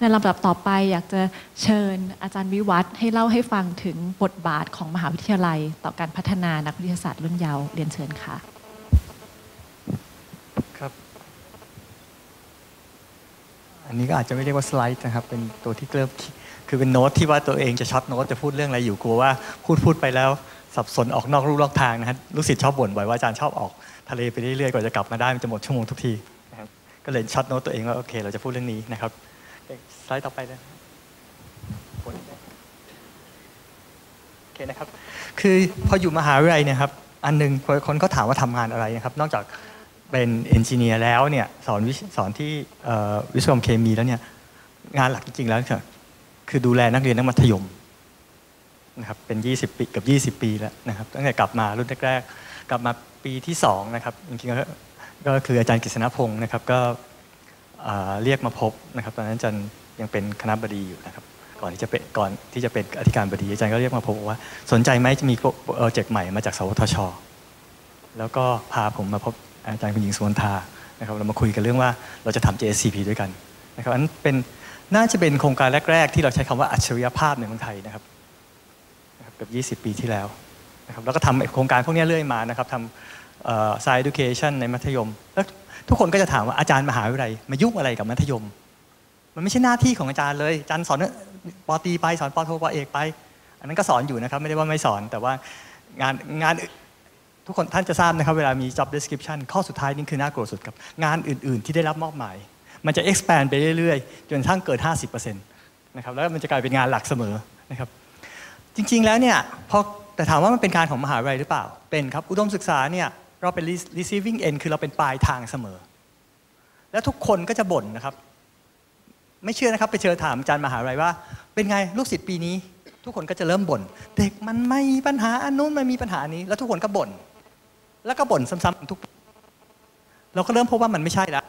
ในลำดับต่อไปอยากจะเชิญอาจารย์วิวัฒน์ให้เล่าให้ฟังถึงบทบาทของมหาวิทยาลัยต่อการพัฒนานักวิทยาศาสตร์รุ่นเยาว์เรียนเชิญค่ะครับอันนี้ก็อาจจะไม่เรียกว่าสไลด์นะครับเป็นตัวที่เริ่มคือเป็นโน้ตที่ว่าตัวเองจะช็อตโน้ตจะพูดเรื่องอะไรอยู่กลัวว่าพูดไปแล้วสับสนออกนอกรูนอกทางนะครับลูกศิษย์ชอบบ่นบ่อยว่าอาจารย์ชอบออกทะเลไปเรื่อยๆกว่าจะกลับมาได้มันจะหมดชั่วโมงทุกทีนะครับก็เลยช็อตโน้ตตัวเองว่าโอเคเราจะพูดเรื่องนี้นะครับสไลด์ต่อไปเลยโอเคนะครับคือพออยู่มหาวิทยาลัยเนี่ยครับอันนึงคนก็ถามว่าทำงานอะไรนะครับนอกจากเป็นเอนจิเนียร์แล้วเนี่ยสอนที่วิศวกรรมเคมีแล้วเนี่ยงานหลักจริงๆแล้วคือดูแลนักเรียนนักมัธยมนะครับเป็น20 ปีกับ20 ปีแล้วนะครับตั้งแต่กลับมารุ่นแรกๆกลับมาปีที่2นะครับจริงๆก็คืออาจารย์กฤษณพงศ์นะครับก็เรียกมาพบนะครับตอนนั้นอาจารย์ยังเป็นคณบดีอยู่นะครับก่อนที่จะเป็นอธิการบดีอาจารย์ก็เรียกมาพบว่าสนใจไหมจะมีโปรเจกต์ใหม่มาจากสวทช.แล้วก็พาผมมาพบอาจารย์คุณหญิงสุวรรณธานะครับเรามาคุยกันเรื่องว่าเราจะทำ JSCP ด้วยกันนะครับอันน่าจะเป็นโครงการแรกๆที่เราใช้คำว่าอัจฉริยภาพในเมืองไทยนะครับเกือบ20 ปีที่แล้วนะครับแล้วก็ทำโครงการพวกนี้เรื่อยมานะครับทำScience Education ในมัธยมแล้วทุกคนก็จะถามว่าอาจารย์มหาวิทยาลัยมายุ่งอะไรกับมัธยมมันไม่ใช่หน้าที่ของอาจารย์เลยอาจารย์สอนป.ตรีไปสอนป.โทป.เอกไปอันนั้นก็สอนอยู่นะครับไม่ได้ว่าไม่สอนแต่ว่างานทุกคนท่านจะทราบนะครับเวลามี job description ข้อสุดท้ายนี่คือน่ากลัวสุดครับงานอื่นๆที่ได้รับมอบหมายมันจะ expand ไปเรื่อยๆจนกระทั่งเกิด 50% นะครับแล้วมันจะกลายเป็นงานหลักเสมอนะครับจริงๆแล้วเนี่ยแต่ถามว่ามันเป็นการของมหาวิทยาลัยหรือเปล่าเป็นครับอุดมศึกษาเนี่ยเราเป็น receiving end คือเราเป็นปลายทางเสมอแล้วทุกคนก็จะบ่นนะครับไม่เชื่อนะครับไปเชิญถามอาจารย์มหาวิทยาลัยว่าเป็นไงลูกศิษย์ปีนี้ทุกคนก็จะเริ่มบ่นเด็กมันไม่มีปัญหาอันนู้นมันมีปัญหานี้แล้วทุกคนก็บ่นแล้วก็บ่นซ้ำๆทุกเราก็เริ่มพบว่ามันไม่ใช่แล้ว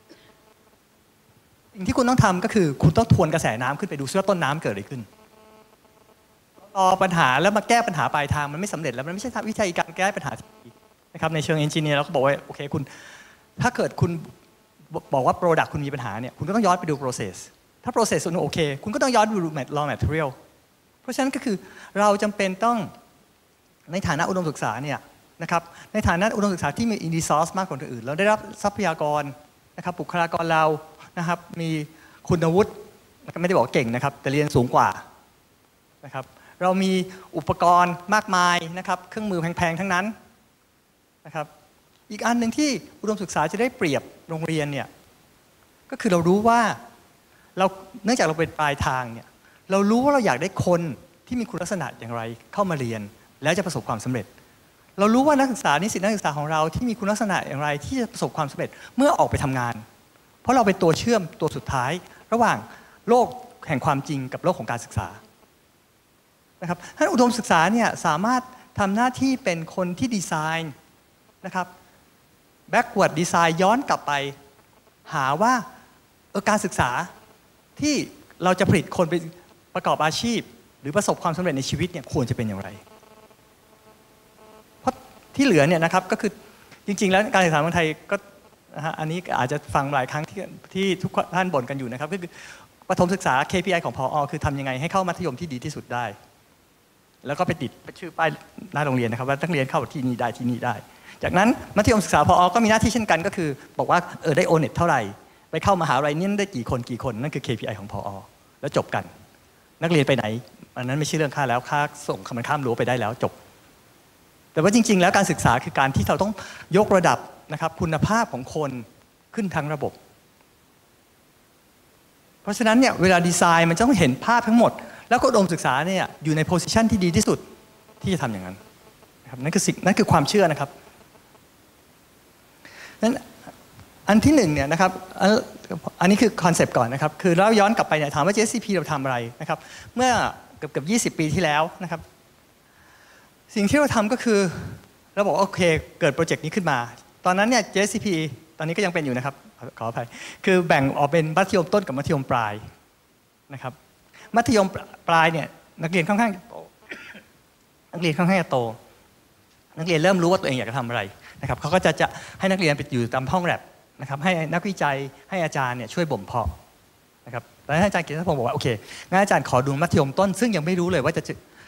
สิ่งที่คุณต้องทำก็คือคุณต้องทวนกระแสน้ำขึ้นไปดูซิว่าต้นน้ำเกิดอะไรขึ้นต่อปัญหาแล้วมาแก้ปัญหาปลายทางมันไม่สำเร็จแล้วมันไม่ใช่วิธีการแก้ปัญหานะครับในเชิงเอนจิเนียร์เราก็บอกว่าโอเคคุณถ้าเกิดคุณบอกว่า Product คุณมีปัญหาเนี่ยคุณก็ต้องย้อนไปดู process ถ้า process คุณโอเคคุณก็ต้องย้อนไปดู raw material เพราะฉะนั้นก็คือเราจำเป็นต้องในฐานะอุดมศึกษาเนี่ยนะครับในฐานะอุดมศึกษาที่มี resource มากกว่าคนอื่นเราได้รับทรัพยากรนะครับบุคลากรเรานะครับมีคุณวุฒิไม่ได้บอกเก่งนะครับแต่เรียนสูงกว่านะครับเรามีอุปกรณ์มากมายนะครับเครื่องมือแพงๆทั้งนั้นนะครับอีกอันหนึ่งที่อุดมศึกษาจะได้เปรียบโรงเรียนเนี่ยก็คือเรารู้ว่าเนื่องจากเราเป็นปลายทางเนี่ยเรารู้ว่าเราอยากได้คนที่มีคุณลักษณะอย่างไรเข้ามาเรียนแล้วจะประสบความสำเร็จเรารู้ว่านักศึกษานิสิตนักศึกษาของเราที่มีคุณลักษณะอย่างไรที่จะประสบความสำเร็จเมื่อออกไปทำงานเพราะเราเป็นตัวเชื่อมตัวสุดท้ายระหว่างโลกแห่งความจริงกับโลกของการศึกษานะครับท่านอุดมศึกษาเนี่ยสามารถทำหน้าที่เป็นคนที่ดีไซน์นะครับแบ็กวอร์ดดีไซน์ย้อนกลับไปหาว่าการศึกษาที่เราจะผลิตคนไปประกอบอาชีพหรือประสบความสำเร็จในชีวิตเนี่ยควรจะเป็นอย่างไรเพราะที่เหลือเนี่ยนะครับก็คือจริงๆแล้วการศึกษาเมืองไทยก็อันนี้อาจจะฟังหลายครั้งที่ทุกท่านบ่นกันอยู่นะครับก็คือประถมศึกษา KPI ของผอ.คือทำยังไงให้เข้ามัธยมที่ดีที่สุดได้แล้วก็ไปติดชื่อป้ายหน้าโรงเรียนนะครับว่านักเรียนเข้าที่นี่ได้ที่นี่ได้จากนั้นมัธยมศึกษาผอ.ก็มีหน้าที่เช่นกันก็คือบอกว่าได้โอเน็ตเท่าไหร่ไปเข้ามหาวิทยาลัยนี่ได้กี่คนนั่นคือ KPI ของผอ.แล้วจบกันนักเรียนไปไหนอันนั้นไม่ใช่เรื่องค่าแล้วค่าส่งคำข้ามรั้วไปได้แล้วจบแต่ว่าจริงๆแล้วการศึกษาคือการที่เราต้องยกระดับนะครับคุณภาพของคนขึ้นทั้งระบบเพราะฉะนั้นเนี่ยเวลาดีไซน์มันต้องเห็นภาพทั้งหมดแล้วก็อุดมศึกษาเนี่ยอยู่ในโพสิชันที่ดีที่สุดที่จะทำอย่างนั้นนะครับนั่นคือความเชื่อนะครับนั้นอันที่หนึ่งเนี่ยนะครับอันนี้คือคอนเซปต์ก่อนนะครับคือเราย้อนกลับไปเนี่ยถามว่า JSCP เราทำอะไรนะครับเมื่อเกือบ20 ปีที่แล้วนะครับสิ่งที่เราทำก็คือเราบอกโอเคเกิดโปรเจกต์นี้ขึ้นมาตอนนั้นเนี่ย JSCP ตอนนี้ก็ยังเป็นอยู่นะครับขออภัยคือแบ่งออกเป็นมัธยมต้นกับมัธยมปลายนะครับมัธยมปลายเนี่ยนักเรียนค่อนข้างโตนักเรียนค่อนข้างจะโตนักเรียนเริ่มรู้ว่าตัวเองอยากจะทำอะไรนะครับเขาก็จะให้นักเรียนไปอยู่ตามห้องแลบนะครับให้นักวิจัยให้อาจารย์เนี่ยช่วยบ่มเพาะนะครับแล้วอาจารย์กฤษณพงศ์บอกว่าโอเคงั้นอาจารย์ขอดูมัธยมต้นซึ่งยังไม่รู้เลยว่า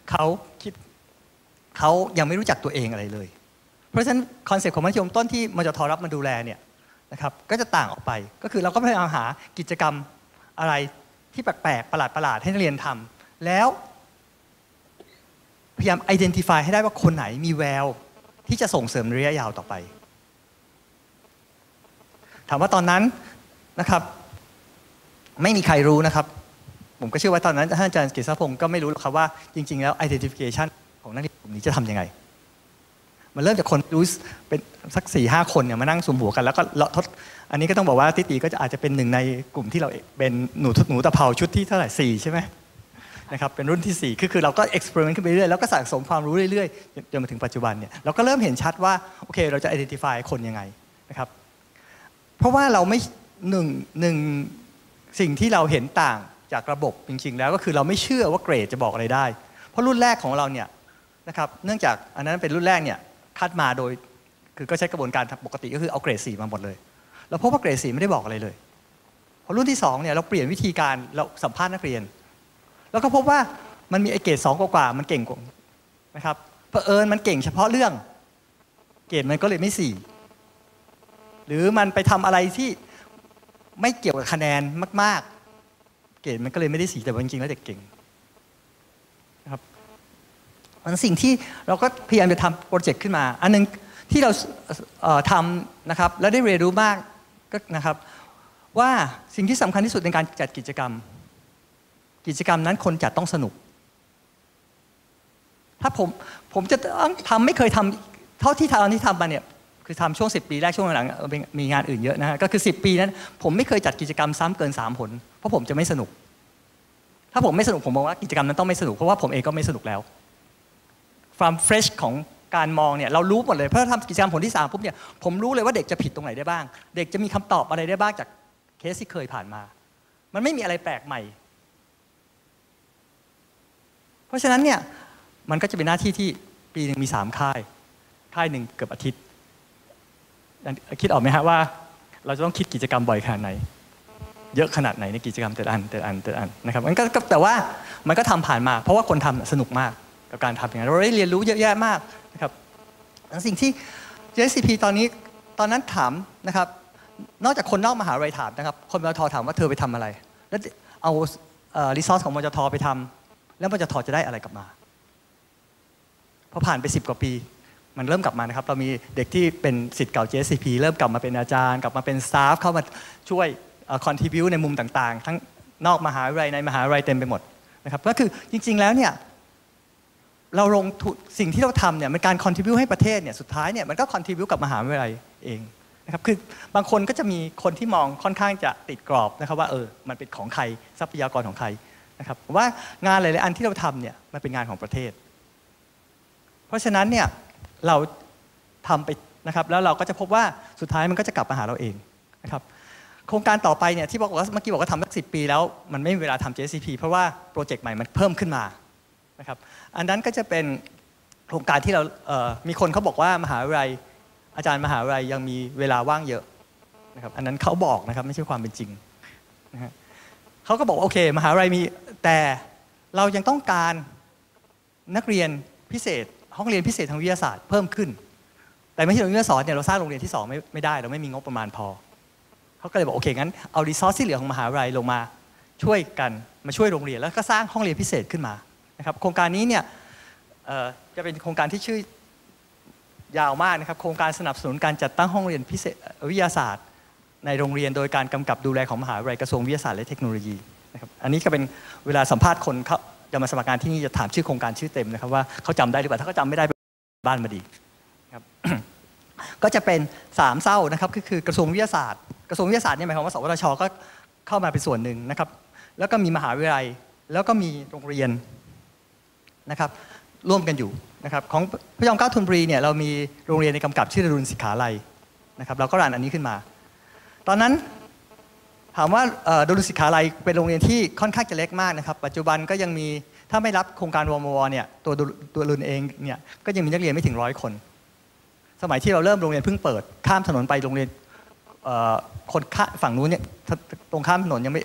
เขายังไม่รู้จักตัวเองอะไรเลยเพราะฉะนั้นคอนเซ็ปต์ของมัธยมต้นที่มจทรับมาดูแลเนี่ยนะครับก็จะต่างออกไปก็คือเราก็พยายามหากิจกรรมอะไรที่แปลกๆประหลาดๆให้นักเรียนทำแล้วพยายาม identify ให้ได้ว่าคนไหนมีแววที่จะส่งเสริมระยะยาวต่อไปถามว่าตอนนั้นนะครับไม่มีใครรู้นะครับผมก็เชื่อว่าตอนนั้นท่านอาจารย์กฤษณพงศ์ก็ไม่รู้หรอกครับว่าจริงๆแล้ว identification ของนักเรียนกลุ่มนี้จะทำยังไงมันเริ่มจากคนรู้เป็นสัก 4-5 คนเนี่ยมานั่งสุมหัวกันแล้วก็เลาะทดอันนี้ก็ต้องบอกว่าติตีก็อาจจะเป็นหนึ่งในกลุ่มที่เราเป็นหนูตะเภาชุดที่เท่าไหร่4ใช่ไหมนะครับเป็นรุ่นที่4คือเราก็ experiment ขึ้นไปเรื่อยแล้วก็สะสมความรู้เรื่อยๆจนมาถึงปัจจุบันเนี่ยเราก็เริ่มเห็นชัดว่าโอเคเราจะ identify คนยังไงนะครับเพราะว่าเราไม่หนึ่งสิ่งที่เราเห็นต่างจากระบบจริงๆแล้วก็คือเราไม่เชื่อว่าเกรดจะบอกอะไรได้เพราะรุ่นแรกของเราเนี่ยนะครับเนื่องจากอันนั้นเป็นรุ่นแรกเนี่ยคัดมาโดยคือก็ใช้กระบวนการปกติก็คือเอาเกรด4มาหมดเลยเราพบว่าเกรด4ไม่ได้บอกอะไรเลยพอรุ่นที่2เนี่ยเราเปลี่ยนวิธีการเราสัมภาษณ์นักเรียนแล้วก็พบว่ามันมีไอเกรด2กว่ามันเก่งกว่านะครับเผอิญมันเก่งเฉพาะเรื่องเกรดมันก็เลยไม่4หรือมันไปทำอะไรที่ไม่เกี่ยวกับคะแนนมากๆเกรดมันก็เลยไม่ได้4แต่จริงๆแล้วเด็กเก่งนะครับมันสิ่งที่เราก็พยายามจะทำโปรเจกต์ขึ้นมาอันนึงที่เราทำนะครับแล้วได้เรียนรู้มากก็นะครับว่าสิ่งที่สำคัญที่สุดในการจัดกิจกรรมนั้นคนจัดต้องสนุกถ้าผมจะทำไม่เคยทำเท่าที่ทำมาเนี่ยคือทำช่วง10 ปีแรกช่วงหลังมีงานอื่นเยอะนะฮะก็คือ10 ปีนั้นผมไม่เคยจัดกิจกรรมซ้ำเกิน3 หนเพราะผมจะไม่สนุกถ้าผมไม่สนุกผมมองว่ากิจกรรมนั้นต้องไม่สนุกเพราะว่าผมเองก็ไม่สนุกแล้วความเฟรชของการมองเนี่ยเรารู้หมดเลยเพราะทำกิจกรรมผลที่3ปุ๊บเนี่ยผมรู้เลยว่าเด็กจะผิดตรงไหนได้บ้างเด็กจะมีคำตอบอะไรได้บ้างจากเคสที่เคยผ่านมามันไม่มีอะไรแปลกใหม่เพราะฉะนั้นเนี่ยมันก็จะเป็นหน้าที่ที่ปีนึงมี3 ค่ายหนึ่งเกือบอาทิตย์คิดออกไหมฮะว่าเราจะต้องคิดกิจกรรมบ่อยขนาดไหนเยอะขนาดไหนในกิจกรรมแต่ละอันนะครับมันก็แต่ว่ามันก็ทำผ่านมาเพราะว่าคนทำสนุกมากกับการทำอย่างนั้นเราได้เรียนรู้เยอะแยะมากนะครับสิ่งที่ JSCP ตอนนั้นถามนะครับนอกจากคนนอกมหาวิทยาลัยถามนะครับคนมจทถามว่าเธอไปทำอะไรแล้วเอารีซอสของมจทไปทำแล้วมจทจะได้อะไรกลับมาพอผ่านไป10 กว่าปีมันเริ่มกลับมานะครับเรามีเด็กที่เป็นศิษย์เก่า JSCP เริ่มกลับมาเป็นอาจารย์กลับมาเป็นสตาฟเข้ามาช่วยcontribute ในมุมต่างๆทั้งนอกมหาวิทยาลัยในมหาวิทยาลัยเต็มไปหมดนะครับก็คือจริงๆแล้วเนี่ยเราลงทุนสิ่งที่เราทำเนี่ยมันการ contribute ให้ประเทศเนี่ยสุดท้ายเนี่ยมันก็ contribute กับมหาวิทยาลัยเองนะครับคือบางคนก็จะมีคนที่มองค่อนข้างจะติดกรอบนะครับว่ามันเป็นของใครทรัพยากรของใครนะครับผมว่างานหลายๆอันที่เราทำเนี่ยมันเป็นงานของประเทศเพราะฉะนั้นเนี่ยเราทำไปนะครับแล้วเราก็จะพบว่าสุดท้ายมันก็จะกลับมาหาเราเองนะครับโครงการต่อไปเนี่ยที่บอกว่าเมื่อกี้บอกว่าทำสัก10 ปีแล้วมันไม่มีเวลาทำ JSCP เพราะว่าโปรเจกต์ใหม่มันเพิ่มขึ้นมานะครับอันนั้นก็จะเป็นโครงการที่เรามีคนเขาบอกว่ามหาวิทยาลัยอาจารย์มหาวิทยาลัยยังมีเวลาว่างเยอะนะครับอันนั้นเขาบอกนะครับไม่ใช่ความเป็นจริงนะฮะเขาก็บอกว่าโอเคมหาวิทยาลัยมีแต่เรายังต้องการนักเรียนพิเศษห้องเรียนพิเศษทางวิทยาศาสตร์เพิ่มขึ้นแต่ไม่ใช่โรงเรียนสอนเนี่ยเราสร้างโรงเรียนที่2ไม่ได้เราไม่มีงบประมาณพอเขาก็เลยบอกโอเคงั้นเอารีซอสที่เหลือของมหาวิทยาลัยลงมาช่วยกันมาช่วยโรงเรียนแล้วก็สร้างห้องเรียนพิเศษขึ้นมานะครับโครงการนี้เนี่ยจะเป็นโครงการที่ชื่อยาวมากนะครับโครงการสนับสนุนการจัดตั้งห้องเรียนพิเศษวิทยาศาสตร์ในโรงเรียนโดยการกำกับดูแลของมหาวิทยาลัยกระทรวงวิทยาศาสตร์และเทคโนโลยีนะครับอันนี้ก็เป็นเวลาสัมภาษณ์คนเขาจะมาสมัครงานที่นี่จะถามชื่อโครงการชื่อเต็มนะครับว่าเขาจำได้หรือเปล่าถ้าเขาจำไม่ได้บ้านมาดีครับ ก็จะเป็น3เศร้านะครับคือกระทรวงวิทยาศาสตร์กระทรวงวิทยาศาสตร์เนี่ยหมายความว่าสวทช.ก็เข้ามาเป็นส่วนหนึ่งนะครับแล้วก็มีมหาวิทยาลัยแล้วก็มีโรงเรียนนะครับร่วมกันอยู่นะครับของพระจอมเกล้าธนบุรีเนี่ยเรามีโรงเรียนในกำกับชื่อดรุณศิขาลัยนะครับเราก็รันอันนี้ขึ้นมาตอนนั้นถามว่าดรุณศิขาลัยเป็นโรงเรียนที่ค่อนข้างจะเล็กมากนะครับปัจจุบันก็ยังมีถ้าไม่รับโครงการวมวเนี่ยตัวรุนเองเนี่ยก็ยังมีนักเรียนไม่ถึง100 คนสมัยที่เราเริ่มโรงเรียนเพิ่งเปิดข้ามถนนไปโรงเรียนคนฝั่งนู้นเนี่ยตรงข้ามถนนยังไม่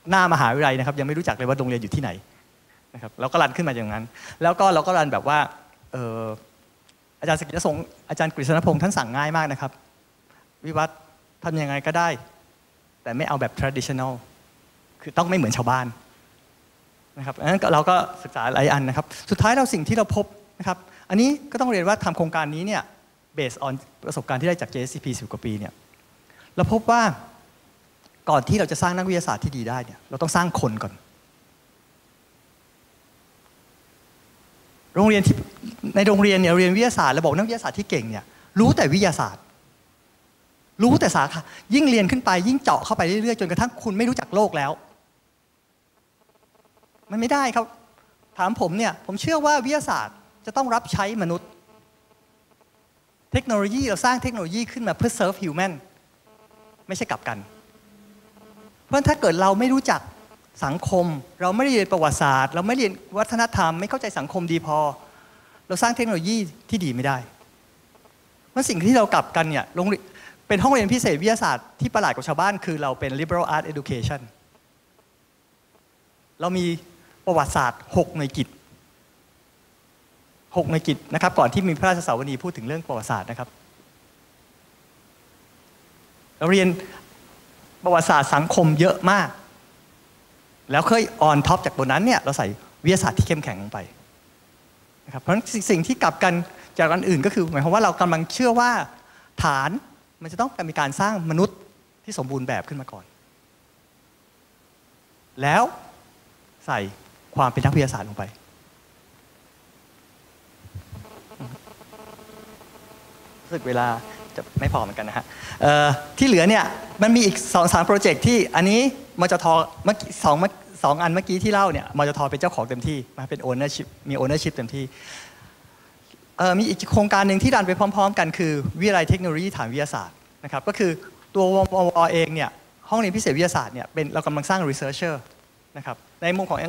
หน้ามหาวิทยาลัยนะครับยังไม่รู้จักเลยว่าโรงเรียนอยู่ที่ไหนนะครับเราก็รันขึ้นมาอย่างนั้นแล้วก็เราก็รันแบบว่าอาจารย์อาจารย์กฤษณพงศ์ท่านสั่งง่ายมากนะครับวิวัฒน์ทำยังไงก็ได้แต่ไม่เอาแบบ traditional คือต้องไม่เหมือนชาวบ้านนะครับงั้นเราก็ศึกษาหลายอันนะครับสุดท้ายเราสิ่งที่เราพบนะครับอันนี้ก็ต้องเรียนว่าทำโครงการนี้เนี่ย based on ประสบการณ์ที่ได้จาก JSCP 10 กว่าปีเนี่ยเราพบว่าก่อนที่เราจะสร้างนักวิทยาศาสตร์ที่ดีได้เนี่ยเราต้องสร้างคนก่อนในโรงเรียนเนี่ยเรียนวิทยาศาสตร์แล้วบอกนักวิทยาศาสตร์ที่เก่งเนี่ยรู้แต่วิทยาศาสตร์รู้แต่สาขายิ่งเรียนขึ้นไปยิ่งเจาะเข้าไปเรื่อยๆจนกระทั่งคุณไม่รู้จักโลกแล้วมันไม่ได้ครับถามผมเนี่ยผมเชื่อว่าวิทยาศาสตร์จะต้องรับใช้มนุษย์เทคโนโลยีเราสร้างเทคโนโลยีขึ้นมาเพื่อ serve human ไม่ใช่กลับกันเพราะถ้าเกิดเราไม่รู้จักสังคมเราไม่ได้เรียนประวัติศาสตร์เราไม่เรียนวัฒนธรรมไม่เข้าใจสังคมดีพอเราสร้างเทคโนโลยีที่ดีไม่ได้เพราะสิ่งที่เรากลับกันเนี่ยเป็นห้องเรียนพิเศษวิทยาศาสตร์ที่ประหลาดกว่าชาวบ้านคือเราเป็น liberal art education เรามีประวัติศาสตร์6 หน่วยกิต6 หน่วยกิตนะครับก่อนที่มีพระราชสาวนีพูดถึงเรื่องประวัติศาสตร์นะครับเราเรียนประวัติศาสตร์สังคมเยอะมากแล้วเคยออนท็อปจากบนนั้นเนี่ยเราใส่วิทยาศาสตร์ที่เข้มแข็งลงไปนะครับเพราะฉะนั้นสิ่งที่กลับกันจากอันอื่นก็คือหมายความว่าเรากำลังเชื่อว่าฐานมันจะต้องมีการสร้างมนุษย์ที่สมบูรณ์แบบขึ้นมาก่อนแล้วใส่ความเป็นนักวิทยาศาสตร์ลงไปรู้สึกเวลาจะไม่พอเหมือนกันนะฮะที่เหลือเนี่ยมันมีอีก 2-3 โปรเจกต์ที่อันนี้มจทเมื่อกี้2 อันเมื่อกี้ที่เล่าเนี่ยมจทเป็นเจ้าของเต็มที่มาเป็น ownership มี ownership เต็มที่มีอีกโครงการหนึ่งที่ดันไปพร้อมๆกันคือวิทยาลัยเทคโนโลยีฐานวิทยาศาสตร์นะครับก็คือตัววเองเนี่ยห้องเรียนพิเศษวิทยาศาสตร์เนี่ยเรากำลังสร้าง researcher นะครับในมุมของ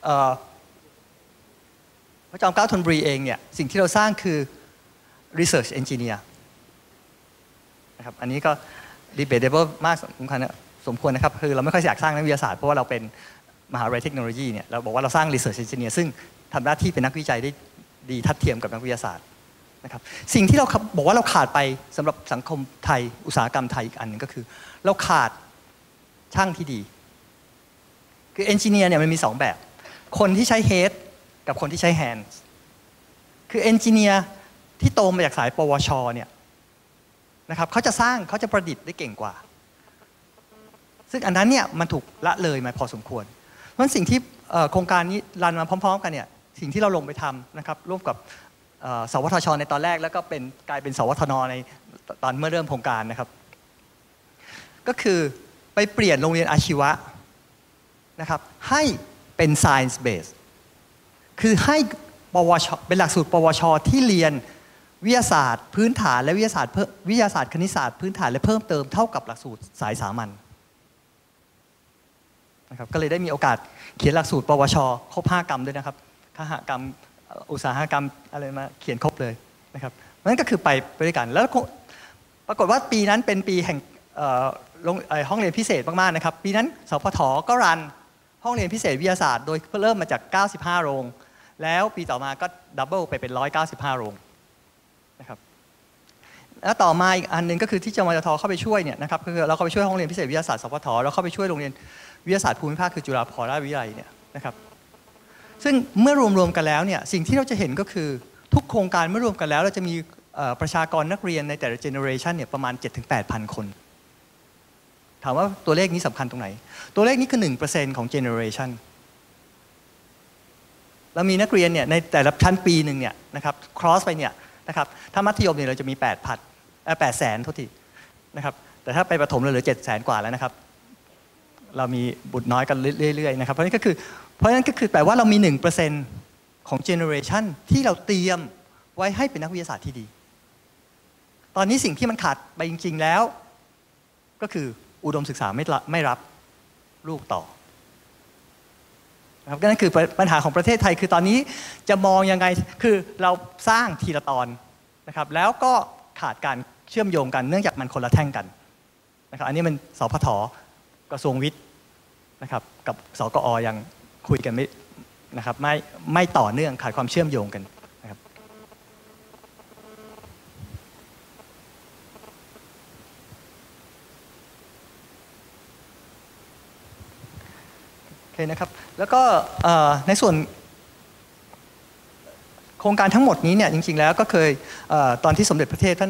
พระจอมเกล้าธนบุรีเองเนี่ยสิ่งที่เราสร้างคือ research engineer นะครับอันนี้ก็ debatable มากสมควรนะครับคือเราไม่ค่อยอยากสร้างนักวิทยาศาสตร์เพราะว่าเราเป็นมหาวิทยาลัยเทคโนโลยีเนี่ยเราบอกว่าเราสร้าง research engineer ซึ่งทำหน้าที่เป็นนักวิจัยได้ดีทัดเทียมกับนักวิทยาศาสตร์นะครับสิ่งที่เราบอกว่าเราขาดไปสำหรับสังคมไทยอุตสาหกรรมไทยอีกอันหนึ่งก็คือเราขาดช่างที่ดีคือเอนจิเนียร์เนี่ยมันมี2 แบบคนที่ใช้ head กับคนที่ใช้ hand คือเอนจิเนียร์ที่โตมาจากสายปวชเนี่ยนะครับเขาจะประดิษฐ์ได้เก่งกว่าซึ่งอันนั้นเนี่ยมันถูกละเลยมาพอสมควรเพราะฉะนั้นสิ่งที่โครงการนี้รันมาพร้อมๆกันเนี่ยสิ่งที่เราลงไปทำนะครับร่วมกับสวทช.ในตอนแรกแล้วก็กลายเป็นสวทน.ในตอนเมื่อเริ่มโครงการนะครับก็คือไปเปลี่ยนโรงเรียนอาชีวะนะครับให้เป็น science base คือให้ปวชเป็นหลักสูตรปวชที่เรียนวิทยาศาสตร์พื้นฐานและวิทยาศาสตร์คณิตศาสตร์พื้นฐานและเพิ่มเติมเท่ากับหลักสูตรสายสามัญนะครับก็เลยได้มีโอกาสเขียนหลักสูตรปวชครบ5 กรรมด้วยนะครับคหกรรมอุตสาหกรรมอะไรมาเขียนครบเลยนะครับนั่นก็คือไปด้วยกันแล้วปรากฏว่าปีนั้นเป็นปีแห่งห้องเรียนพิเศษมากๆนะครับปีนั้นสพทก็รันห้องเรียนพิเศษวิทยาศาสตร์โดยเริ่มมาจาก95 โรงแล้วปีต่อมาก็ดับเบิลไปเป็น195 โรงนะครับแล้วต่อมาอีกอันหนึ่งก็คือที่จมจทเข้าไปช่วยเนี่ยนะครับคือเราเข้าไปช่วยห้องเรียนพิเศษวิทยาศาสตร์สพทเราเข้าไปช่วยโรงเรียนวิทยาศาสตร์ภูมิภาคคือจุฬาภรณราชวิทยาลัยเนี่ยนะครับซึ่งเมื่อรวมๆกันแล้วเนี่ยสิ่งที่เราจะเห็นก็คือทุกโครงการเมื่อรวมกันแล้วเราจะมีประชากรนักเรียนในแต่ละเจเนอเรชันเนี่ยประมาณ 7-8,000 คนถามว่าตัวเลขนี้สำคัญตรงไหนตัวเลขนี้คือ 1% ของเจเนอเรชันเรามีนักเรียนเนี่ยในแต่ละชั้นปีหนึ่งเนี่ยนะครับครอสไปเนี่ยนะครับถ้ามัธยมเนี่ยเราจะมี800,000โทษทีนะครับแต่ถ้าไปประถมเราเหลือ700,000 กว่าแล้วนะครับเรามีบุตรน้อยกันเรื่อยๆนะครับเพราะฉะนั้นก็คือแปลว่าเรามี 1% ของเจเนอเรชันที่เราเตรียมไว้ให้เป็นนักวิทยาศาสตร์ที่ดีตอนนี้สิ่งที่มันขาดไปจริงๆแล้วก็คืออุดมศึกษาไม่รับลูกต่อนะครับนั่นคือปัญหาของประเทศไทยคือตอนนี้จะมองยังไงคือเราสร้างทีละตอนนะครับแล้วก็ขาดการเชื่อมโยงกันเนื่องจากมันคนละแท่งกันนะครับอันนี้มันสพทกระทรวงวิทย์นะครับกับสกอยังคุยกันไม่นะครับไม่ต่อเนื่องขาดความเชื่อมโยงกันนะครับโอเคนะครับแล้วก็ในส่วนโครงการทั้งหมดนี้เนี่ยจริงๆแล้วก็เคยตอนที่สมเด็จพระเทพท่าน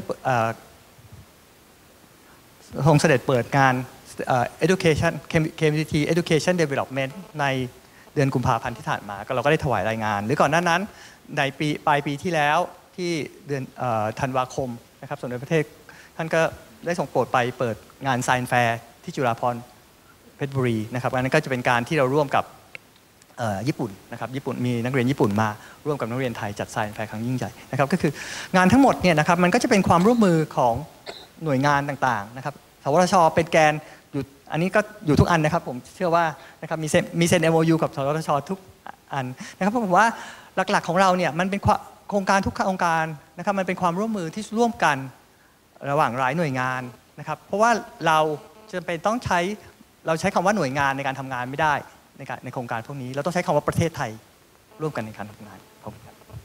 ทรงเสด็จเปิดงาน education community education development ในเดือนกุมภาพันธ์ที่ผ่านมาเราก็ได้ถวายรายงานหรือก่อนหน้านั้นในปลายปีที่แล้วที่เดือนธันวาคมนะครับสมเด็จพระเทพท่านก็ได้ทรงโปรดไปเปิดงาน Science Fair ที่จุฬาภรณ์เพชรบุรีนะครับอันนั้นก็จะเป็นการที่เราร่วมกับญี่ปุ่นนะครับญี่ปุ่นมีนักเรียนญี่ปุ่นมาร่วมกับนักเรียนไทยจัดไซน์แฟร์ครั้งยิ่งใหญ่นะครับก็คืองานทั้งหมดเนี่ยนะครับมันก็จะเป็นความร่วมมือของหน่วยงานต่างๆนะครับสวทช.เป็นแกนอยู่อันนี้ก็อยู่ทุกอันนะครับผมเชื่อว่านะครับมีเซ็น MOU กับสวทช.ทุกอันนะครับเพราะผมว่าหลักๆของเราเนี่ยมันเป็นโครงการทุกโครงการนะครับมันเป็นความร่วมมือที่ร่วมกันระหว่างหลายหน่วยงานนะครับเพราะว่าเราจะเป็นต้องใช้คำว่าหน่วยงานในการทำงานไม่ได้ในโครงการพวกนี้เราต้องใช้คำว่าประเทศไทยร่วมกันในการทำงานครับ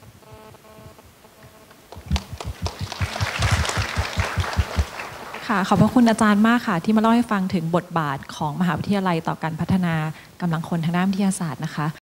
ค่ะขอบพระคุณอาจารย์มากค่ะที่มาเล่าให้ฟังถึงบทบาทของมหาวิทยาลัยต่อการพัฒนากำลังคนทางด้านวิทยาศาสตร์นะคะ